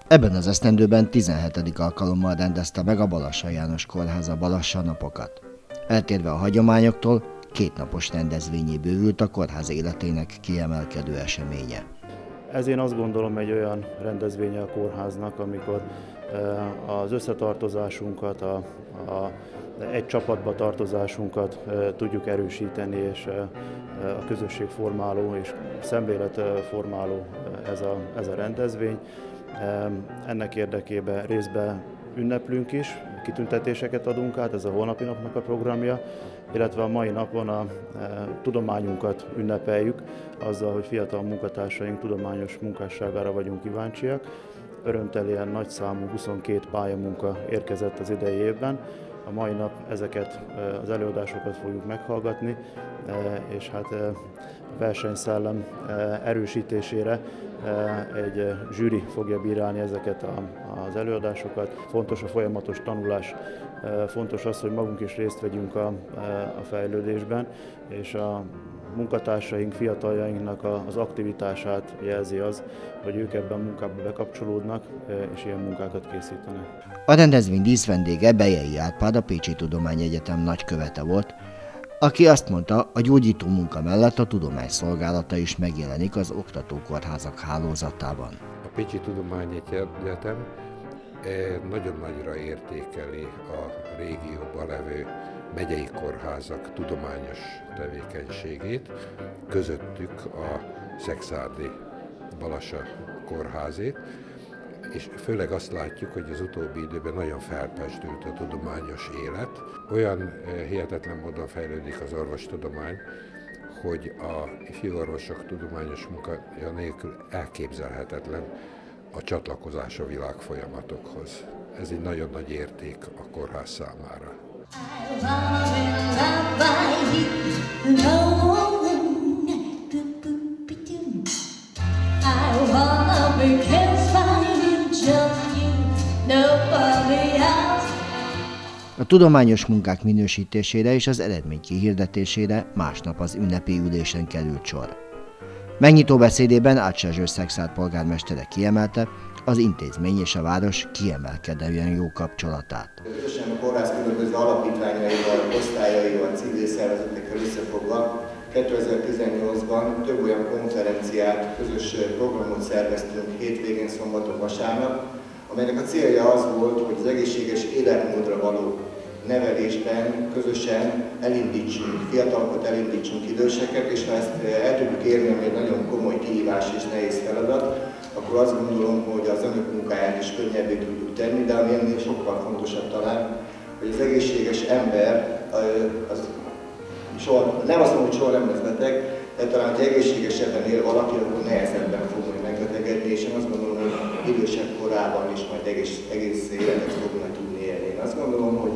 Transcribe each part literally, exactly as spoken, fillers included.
Ebben az esztendőben tizenhetedik alkalommal rendezte meg a Balassaly János Kórház a Balassa napokat. Eltérve a hagyományoktól, kétnapos rendezvényé bővült a kórház életének kiemelkedő eseménye. Ez én azt gondolom egy olyan rendezvénye a kórháznak, amikor az összetartozásunkat, a, a egy csapatba tartozásunkat tudjuk erősíteni, és a közösségformáló és szemléletformáló ez a, ez a rendezvény. Ennek érdekében részben ünneplünk is, kitüntetéseket adunk át, ez a holnapi napnak a programja, illetve a mai napon a tudományunkat ünnepeljük, azzal, hogy fiatal munkatársaink tudományos munkásságára vagyunk kíváncsiak. Örömteljen nagyszámú huszonkettő pályamunka érkezett az idei évben. A mai nap ezeket az előadásokat fogjuk meghallgatni, és hát a versenyszellem erősítésére egy zsűri fogja bírálni ezeket az előadásokat. Fontos a folyamatos tanulás, fontos az, hogy magunk is részt vegyünk a, a fejlődésben, és a munkatársaink, fiataljainknak az aktivitását jelzi az, hogy ők ebben a munkába bekapcsolódnak, és ilyen munkákat készítenek. A rendezvény díszvendége Bejei Árpád, a Pécsi Tudományegyetem nagykövete volt, aki azt mondta, a gyógyító munka mellett a tudomány szolgálata is megjelenik az oktatókórházak hálózatában. A Pécsi Tudományegyetem nagyon nagyra értékeli a régióban levő megyei kórházak tudományos tevékenységét, közöttük a szekszárdi Balassa kórházét, és főleg azt látjuk, hogy az utóbbi időben nagyon felpezsdült a tudományos élet. Olyan hihetetlen módon fejlődik az orvostudomány, hogy a fiúorvosok tudományos munkája nélkül elképzelhetetlen a csatlakozás a világfolyamatokhoz. Ez egy nagyon nagy érték a kórház számára. A tudományos munkák minősítésére és az eredmény kihirdetésére másnap az ünnepi ülésen került sor. Megnyitó beszédében Ács Erzsébet Szekszárd polgármestere kiemelte az intézmény és a város kiemelkedően jó kapcsolatát. Közösen a kórház különböző alapítványaival, osztályaival, civil szervezetekkel összefogva kétezer-tizennyolcban több olyan konferenciát, közös programot szerveztünk hétvégén, szombaton, vasárnap, amelynek a célja az volt, hogy az egészséges életmódra való nevelésben közösen elindítsunk, fiatalokat elindítsunk, időseket, és ha ezt el tudjuk érni, ami egy nagyon komoly kihívás és nehéz feladat, akkor azt gondolom, hogy az önök munkáját is könnyebbé tudjuk tenni, de ami ennél sokkal fontosabb talán, hogy az egészséges ember, az soha, nem azt mondom, hogy soha nem lesz beteg, de talán, hogy egészségesebben él valaki, akkor nehezebben fog majd megbetegedni, és én azt gondolom, hogy idősebb korában is majd egész, egész életet fognak tudni élni. Én azt gondolom, hogy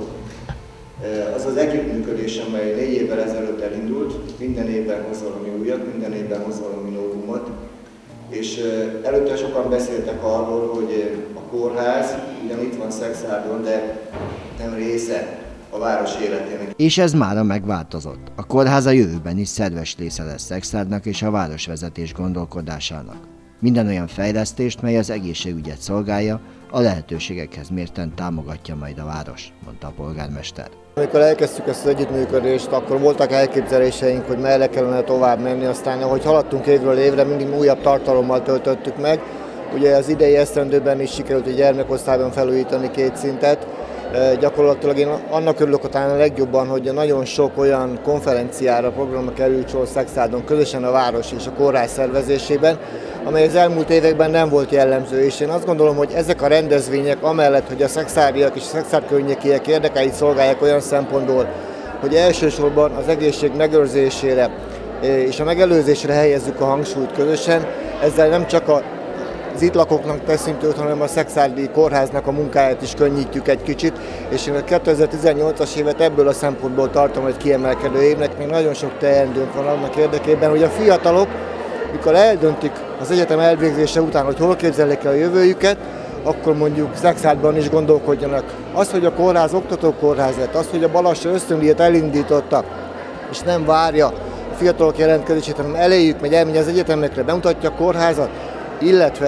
az az együttműködés, amely négy évvel ezelőtt elindult, minden évben hoz valami újat, minden évben hoz valami novumot, és előtte sokan beszéltek arról, hogy a kórház ugyan itt van Szekszárdon, de nem része a város életének. És ez mára megváltozott. A kórház a jövőben is szerves része lesz Szekszárdnak és a városvezetés gondolkodásának. Minden olyan fejlesztést, mely az egészségügyet szolgálja, a lehetőségekhez mérten támogatja majd a város, mondta a polgármester. Amikor elkezdtük ezt az együttműködést, akkor voltak elképzeléseink, hogy merre kellene tovább menni, aztán ahogy haladtunk évről évre, mindig újabb tartalommal töltöttük meg. Ugye az idei esztendőben is sikerült a gyermekosztályban felújítani két szintet. Gyakorlatilag én annak örülök talán a legjobban, hogy nagyon sok olyan konferenciára, programra került sor Szekszárdon, közösen a város és a kórház szervezésében, amely az elmúlt években nem volt jellemző, és én azt gondolom, hogy ezek a rendezvények amellett, hogy a szekszárdiak és a Szekszárd környékiek érdekeit szolgálják olyan szempontból, hogy elsősorban az egészség megőrzésére és a megelőzésre helyezzük a hangsúlyt közösen, ezzel nem csak a az itt lakóknak teszünk jót, hanem a Szekszárdi kórháznak a munkáját is könnyítjük egy kicsit, és én a kétezer-tizennyolcas évet ebből a szempontból tartom egy kiemelkedő évnek, még nagyon sok teendőnk van annak érdekében, hogy a fiatalok, mikor eldöntik az egyetem elvégzése után, hogy hol képzelik el a jövőjüket, akkor mondjuk Szekszárdban is gondolkodjanak. Az, hogy a kórház oktatókórház lett, az, hogy a Balassa ösztöndíjat elindította, és nem várja a fiatalok jelentkezését, hanem elejük megy, elmegy az egyetemekre, bemutatja a kórházat, illetve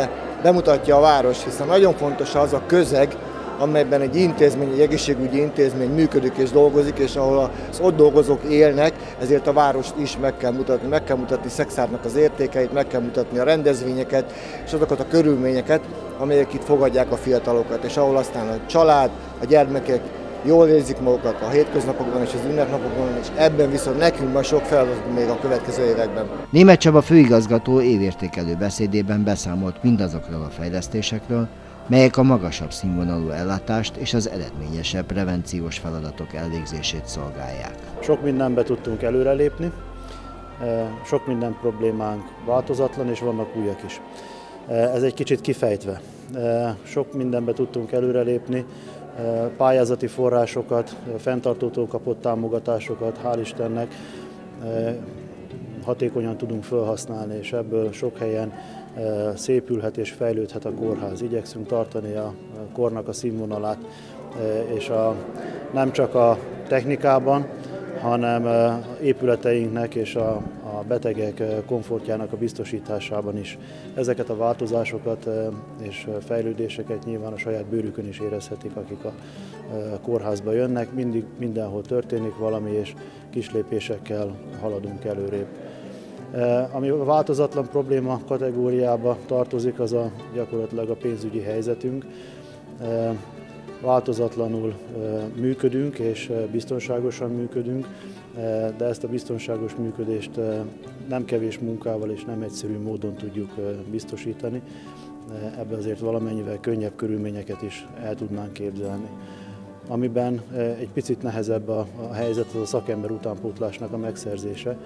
bemutatja a város, hiszen nagyon fontos az a közeg, amelyben egy intézmény, egy egészségügyi intézmény működik és dolgozik, és ahol az ott dolgozók élnek, ezért a várost is meg kell mutatni. Meg kell mutatni Szekszárnak az értékeit, meg kell mutatni a rendezvényeket, és azokat a körülményeket, amelyek itt fogadják a fiatalokat, és ahol aztán a család, a gyermekek jól érzik magukat a hétköznapokban és az ünnepnapokban, és ebben viszont nekünk már sok feladat még a következő években. Németh Csaba főigazgató évértékelő beszédében beszámolt mindazokról a fejlesztésekről, melyek a magasabb színvonalú ellátást és az eredményesebb prevenciós feladatok elvégzését szolgálják. Sok mindenbe tudtunk előrelépni, sok minden problémánk változatlan, és vannak újak is. Ez egy kicsit kifejtve. Sok mindenbe tudtunk előrelépni, pályázati forrásokat, fenntartótól kapott támogatásokat, hál' Istennek hatékonyan tudunk felhasználni, és ebből sok helyen szépülhet és fejlődhet a kórház. Igyekszünk tartani a kornak a színvonalát, és a, nem csak a technikában, hanem épületeinknek és a, a betegek komfortjának a biztosításában is. Ezeket a változásokat és fejlődéseket nyilván a saját bőrükön is érezhetik, akik a kórházba jönnek. Mindig mindenhol történik valami, és kis lépésekkel haladunk előrébb. Ami a változatlan probléma kategóriába tartozik, az a gyakorlatilag a pénzügyi helyzetünk. Változatlanul működünk és biztonságosan működünk, de ezt a biztonságos működést nem kevés munkával és nem egyszerű módon tudjuk biztosítani. Ebben azért valamennyivel könnyebb körülményeket is el tudnánk képzelni. Amiben egy picit nehezebb a helyzet, az a szakember utánpótlásnak a megszerzése.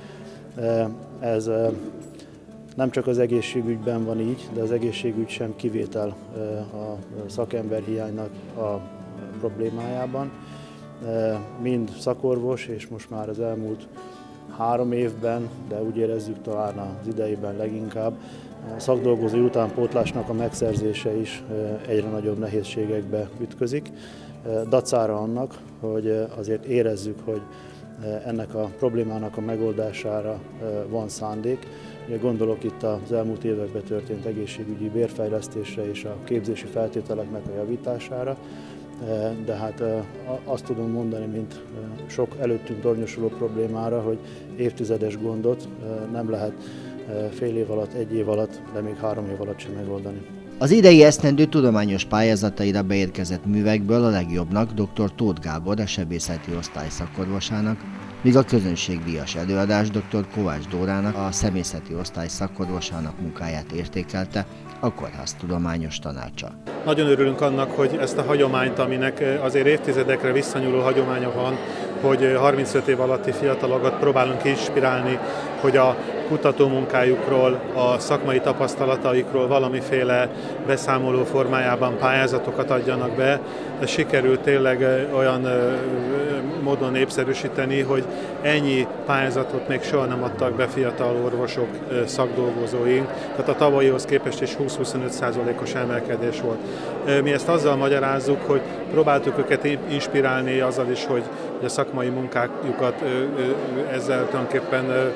Ez nem csak az egészségügyben van így, de az egészségügy sem kivétel a szakemberhiánynak a problémájában. Mind szakorvos, és most már az elmúlt három évben, de úgy érezzük talán az idejében leginkább, a szakdolgozói utánpótlásnak a megszerzése is egyre nagyobb nehézségekbe ütközik. Dacára annak, hogy azért érezzük, hogy ennek a problémának a megoldására van szándék. Gondolok itt az elmúlt években történt egészségügyi bérfejlesztésre és a képzési feltételeknek a javítására, de hát azt tudom mondani, mint sok előttünk tornyosuló problémára, hogy évtizedes gondot nem lehet fél év alatt, egy év alatt, de még három év alatt sem megoldani. Az idei esztendő tudományos pályázataira beérkezett művekből a legjobbnak dr. Tóth Gábor, a sebészeti osztály szakorvosának, míg a közönségdíjas előadás dr. Kovács Dórának, a szemészeti osztály szakorvosának munkáját értékelte a kórház tudományos tanácsa. Nagyon örülünk annak, hogy ezt a hagyományt, aminek azért évtizedekre visszanyúló hagyománya van, hogy harmincöt év alatti fiatalokat próbálunk inspirálni, hogy a kutatómunkájukról, a szakmai tapasztalataikról valamiféle beszámoló formájában pályázatokat adjanak be. Ez sikerült tényleg olyan módon népszerűsíteni, hogy ennyi pályázatot még soha nem adtak be fiatal orvosok, szakdolgozóink, tehát a tavalyihoz képest is húsz-huszonöt százalékos emelkedés volt. Mi ezt azzal magyarázzuk, hogy próbáltuk őket inspirálni azzal is, hogy a szakmai munkájukat ezzel tulajdonképpen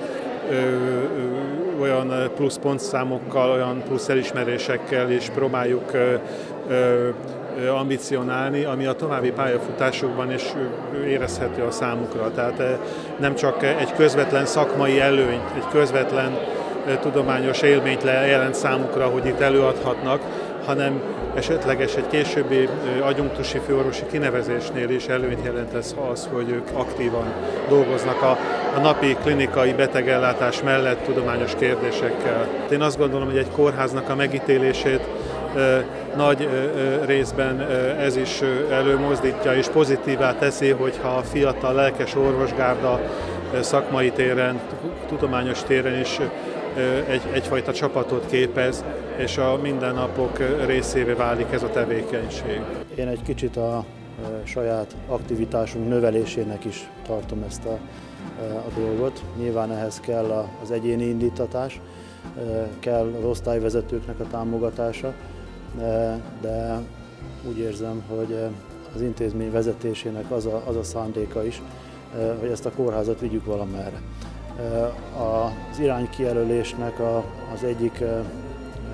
olyan plusz pontszámokkal, olyan plusz elismerésekkel is próbáljuk ambicionálni, ami a további pályafutásokban is érezhető a számukra. Tehát nem csak egy közvetlen szakmai előny, egy közvetlen tudományos élményt jelent számukra, hogy itt előadhatnak, hanem esetleges egy későbbi adjunktusi főorvosi kinevezésnél is előnyt jelent ez az, hogy ők aktívan dolgoznak a, a napi klinikai betegellátás mellett tudományos kérdésekkel. Én azt gondolom, hogy egy kórháznak a megítélését nagy részben ez is előmozdítja és pozitívá teszi, hogyha a fiatal, lelkes orvosgárda szakmai téren, tudományos téren is egy, egyfajta csapatot képez, és a mindennapok részévé válik ez a tevékenység. Én egy kicsit a saját aktivitásunk növelésének is tartom ezt a, a dolgot. Nyilván ehhez kell az egyéni indítatás, kell az osztályvezetőknek a támogatása, de úgy érzem, hogy az intézmény vezetésének az a, az a szándéka is, hogy ezt a kórházat vigyük valamerre. Az iránykijelölésnek az egyik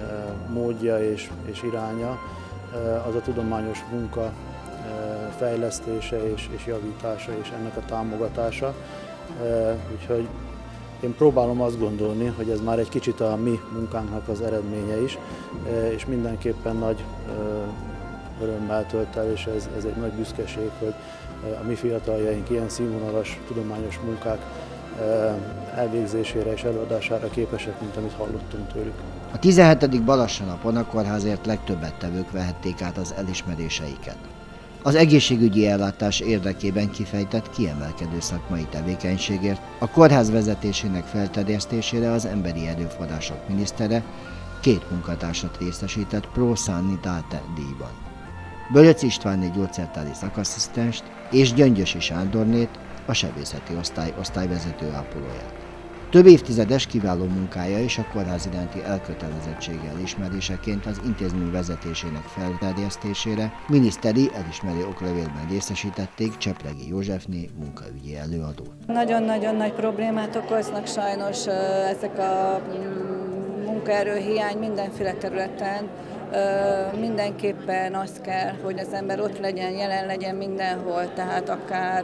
módja és, és iránya az a tudományos munka fejlesztése és, és javítása és ennek a támogatása. Úgyhogy én próbálom azt gondolni, hogy ez már egy kicsit a mi munkánknak az eredménye is, és mindenképpen nagy örömmel tölt el, és ez, ez egy nagy büszkeség, hogy a mi fiataljaink ilyen színvonalas tudományos munkák elvégzésére és előadására képesek, mint amit hallottunk tőlük. A tizenhetedik Balassa napon a kórházért legtöbbet tevők vehették át az elismeréseiket. Az egészségügyi ellátás érdekében kifejtett kiemelkedő szakmai tevékenységért a kórház vezetésének felterjesztésére az Emberi Erőforrások minisztere két munkatársat részesített Pro Sanitate díjban. Bölöc Istvánné gyógyszertári szakasszisztenst és Gyöngyösi Sándornét, a sebészeti osztály osztályvezető ápolóját. Több évtizedes kiváló munkája és a kórház iránti elkötelezettsége elismeréseként az intézmény vezetésének felterjesztésére miniszteri elismerő oklevélben részesítették Csepregi Józsefné munkaügyi előadót. Nagyon-nagyon nagy problémát okoznak sajnos ezek a munkaerőhiány mindenféle területen. Mindenképpen az kell, hogy az ember ott legyen, jelen legyen mindenhol, tehát akár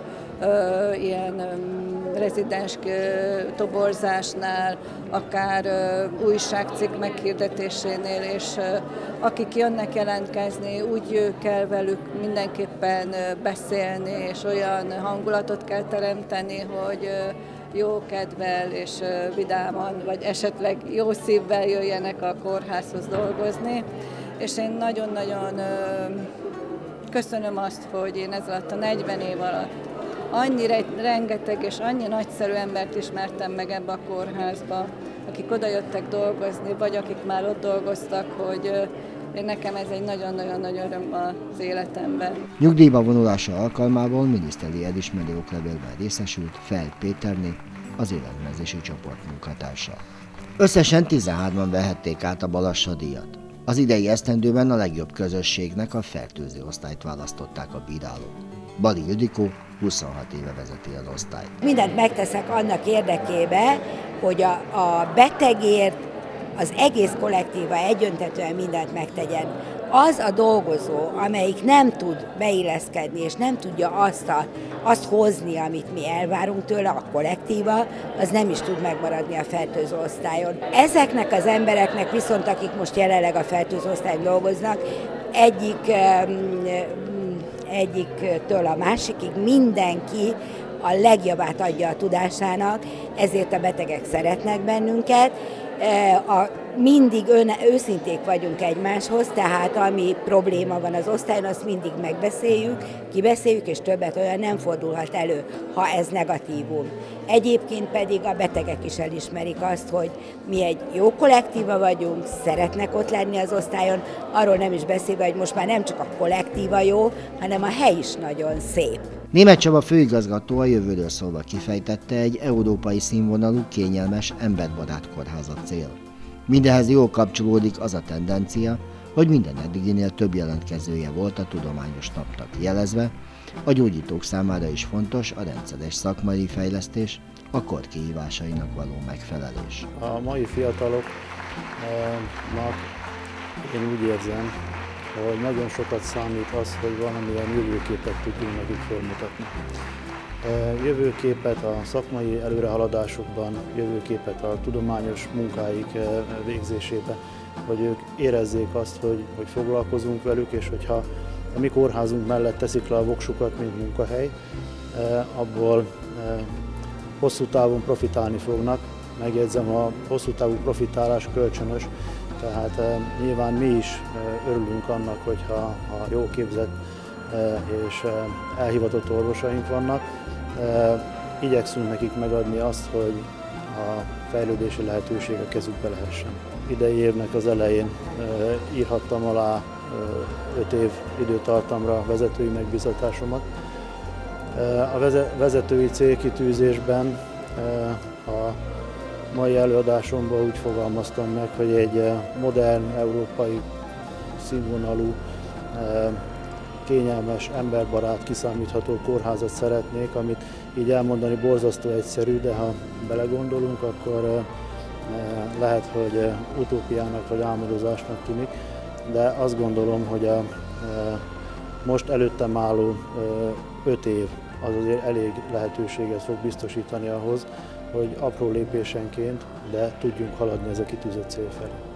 ilyen rezidens toborzásnál, akár újságcikk meghirdetésénél, és akik jönnek jelentkezni, úgy kell velük mindenképpen beszélni, és olyan hangulatot kell teremteni, hogy jó kedvel és vidáman, vagy esetleg jó szívvel jöjjenek a kórházhoz dolgozni. És én nagyon-nagyon köszönöm azt, hogy én ez alatt a negyven év alatt annyira rengeteg és annyi nagyszerű embert ismertem meg ebbe a kórházba, akik oda jöttek dolgozni, vagy akik már ott dolgoztak, hogy nekem ez egy nagyon-nagyon nagy öröm az életemben. Nyugdíjba vonulása alkalmából miniszteri elismerő oklevélben részesült Fejl Péterné, az élelmezési csoport munkatársa. Összesen tizenhárman vehették át a Balassa díjat. Az idei esztendőben a legjobb közösségnek a fertőző osztályt választották a bírálók. Bali Ildikó huszonhat éve vezeti az osztályt. Mindent megteszek annak érdekében, hogy a, a betegért az egész kollektíva egyöntetően mindent megtegyen. Az a dolgozó, amelyik nem tud beilleszkedni, és nem tudja azt, a, azt hozni, amit mi elvárunk tőle, a kollektíva, az nem is tud megmaradni a fertőző osztályon. Ezeknek az embereknek viszont, akik most jelenleg a fertőző osztályon dolgoznak, egyik, egyiktől a másikig mindenki a legjobbát adja a tudásának, ezért a betegek szeretnek bennünket. A, mindig ön, őszinték vagyunk egymáshoz, tehát ami probléma van az osztályon, azt mindig megbeszéljük, kibeszéljük, és többet olyan nem fordulhat elő, ha ez negatívum. Egyébként pedig a betegek is elismerik azt, hogy mi egy jó kollektíva vagyunk, szeretnek ott lenni az osztályon, arról nem is beszélve, hogy most már nem csak a kollektíva jó, hanem a hely is nagyon szép. Németh Csaba főigazgató a jövőről szólva kifejtette, egy európai színvonalú, kényelmes, emberbarát kórház a cél. Mindehhez jól kapcsolódik az a tendencia, hogy minden eddiginél több jelentkezője volt a tudományos napnak, jelezve, a gyógyítók számára is fontos a rendszeres szakmai fejlesztés, a kor kihívásainak való megfelelés. A mai fiataloknak én úgy érzem, hogy nagyon sokat számít az, hogy valamilyen jövőképet tudjunk nekik felmutatni. Jövőképet a szakmai előrehaladásokban, jövőképet a tudományos munkáik végzésében, hogy ők érezzék azt, hogy, hogy foglalkozunk velük, és hogyha a mi kórházunk mellett teszik le a voksukat, mint munkahely, abból hosszú távon profitálni fognak. Megjegyzem, a hosszú távú profitálás kölcsönös, tehát nyilván mi is örülünk annak, hogyha jó képzett és elhivatott orvosaink vannak. Igyekszünk nekik megadni azt, hogy a fejlődési lehetőség a kezükbe lehessen. Idei évnek az elején írhattam alá öt év időtartamra vezetői megbízatásomat. A vezetői célkitűzésben a mai előadásomban úgy fogalmaztam meg, hogy egy modern, európai színvonalú, kényelmes, emberbarát, kiszámítható kórházat szeretnék, amit így elmondani borzasztó egyszerű, de ha belegondolunk, akkor lehet, hogy utópiának vagy álmodozásnak tűnik, de azt gondolom, hogy a most előttem álló öt év az azért elég lehetőséget fog biztosítani ahhoz, hogy apró lépésenként, de tudjunk haladni ez a kitűzött cél felé.